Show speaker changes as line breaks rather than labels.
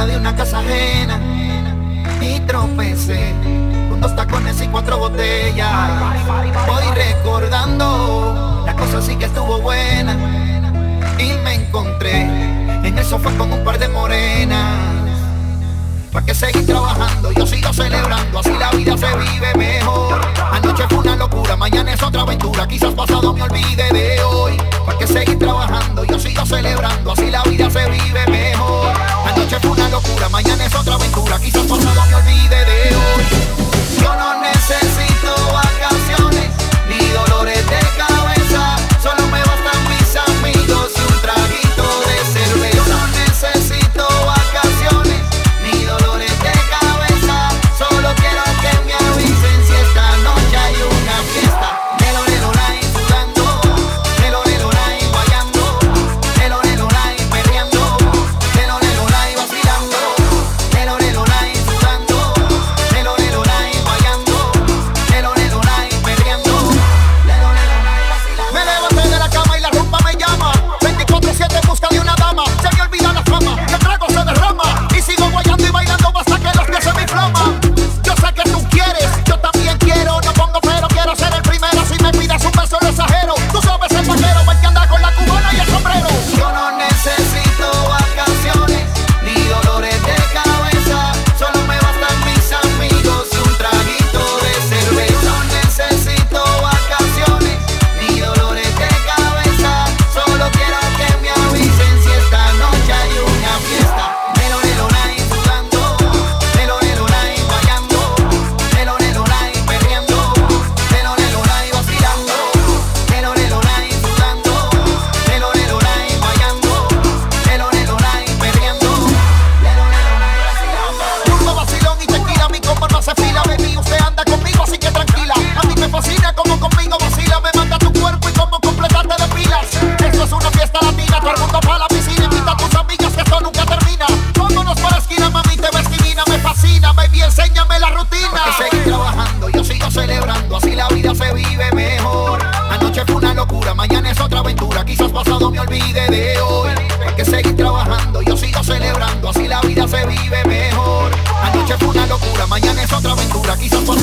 escalera de una casa ajena y tropecé con 2 tacones y 4 botellas. Voy recordando, la cosa sí que estuvo buena y me encontré en el sofá con un par de morenas. ¿Pa' qué seguir trabajando? Yo sigo celebrando, así la vida se vive mejor. Anoche fue una locura, mañana es otra aventura, quizás pasado me olvide de hoy. ¿Pa' qué seguir trabajando? Yo sigo celebrando, así la vida se vive mejor. Anoche fue una locura, mañana es otra aventura, quizás pasado me olvide de hoy. Yo no necesito vacaciones ni dolores de cabeza, solo me bastan mis amigos y un traguito de cerveza. Yo no necesito vacaciones ni dolores de cabeza, solo quiero que me avisen si esta noche hay una fiesta. Nelo, nelo, line, sudando, nelo, nelo, line, guayando, nelo, nelo, line, perreando, nelo, nelo, line, vacilando, nelo, nelo, line, sudando, nelo, nelo, line, guayando, nelo, nelo, line, perreando, nelo, nelo, line, vacilando. Me levanté de la cama y la rumba me llama, 24/7 en busca de una dama. Se me olvida la fama, el trago se derrama y sigo guayando y bailando hasta que los pies se me inflaman. Yo sé que tú quieres, yo también quiero, no pongo pero quiero ser el primero. Si me pidas un beso no exagero, tú sabes el vaquero, el que anda con la cubana y el sombrero. Yo no necesito vacaciones ni dolores de cabeza, solo me bastan mis amigos y un traguito de cerveza. No necesito vacaciones ni dolores de cabeza, solo quiero que me avisen si esta noche hay una fiesta. Nelo, nelo, line, sudando, nelo, nelo, line, guayando, nelo, nelo, line, perreando, nelo, nelo, line, vacilando, nelo, nelo, line, sudando, nelo, nelo, line, guayando, nelo, nelo, line, perreando, nelo, nelo, line, vacilando. Puro vacilón y tequila, mi compa no hace fila, baby, usted anda conmigo así que tranquila. A mí me fascina como conmigo vacila, me manda tu cuerpo y cómo completarte de pilas. Esto es una fiesta latina, todo el mundo pa' la piscina, invita a tus amigas que esto nunca termina. Vámonos para la esquina, mami, te ves divina, me fascina, baby, enséñame la rutina. Porque seguir trabajando, yo sigo celebrando, así la vida se vive mejor. Anoche fue una locura, mañana es otra aventura, quizás pasado me olvide de hoy. Porque seguir trabajando, yo sigo celebrando, así la vida se vive mejor. Anoche fue una locura, mañana es otra aventura, quizás pasado